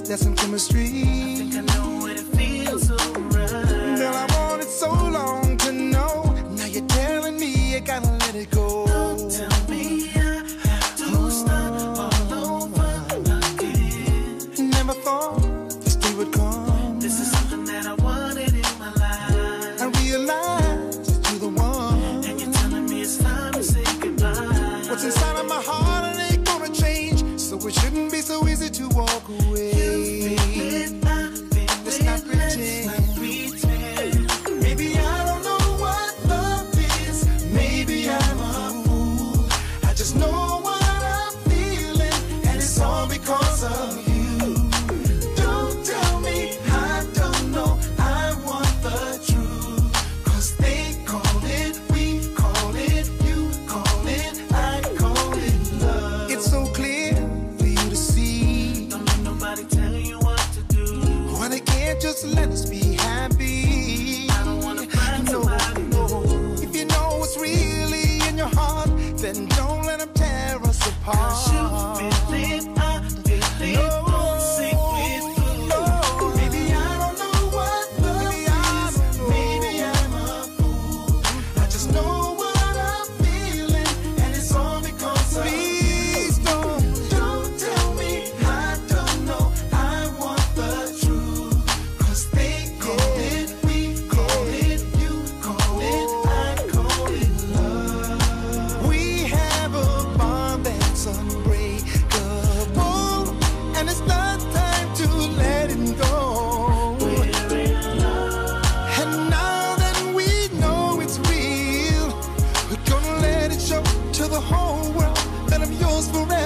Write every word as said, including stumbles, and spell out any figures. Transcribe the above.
That's some chemistry. I think I know what it feels so right. Girl, I wanted so long to know. Now you're telling me you gotta let it go. Don't tell me I have to start all over again. Never thought this day would come. This is something that I wanted in my life. I realized that you're the one. And you're telling me it's time to say goodbye. What's inside of my heart, it ain't gonna change. So it shouldn't be so easy to walk away. You feel it, I feel Let's it, not pretend. let's not pretend. Maybe I don't know what love is. Maybe I'm a fool. I just know what I'm feeling, and it's all because of you. Don't tell me I don't know. I want the truth. Cause they call it, we call it, you call it, I call it love. It's so clear for you to see. Don't let nobody tell you what to do. Why they can't just let us be happy? I don't wanna find No, somebody no. new. If you know what's really in your heart, then don't let them tear us apart. Cause you feel it, I feel it. No, Don't sink with food. no. Maybe I don't know what love is. Maybe I'm a fool. I just know what I'm feeling, and it's all because of you. Please don't, don't tell me I don't know. I want the truth. Cause they call it, we call it, you call it, I call it love. We have a bond that's unbreakable, and it's not time to let it go. We're in love. And now that we know it's real, we're gonna let it show to the whole world that I'm yours forever.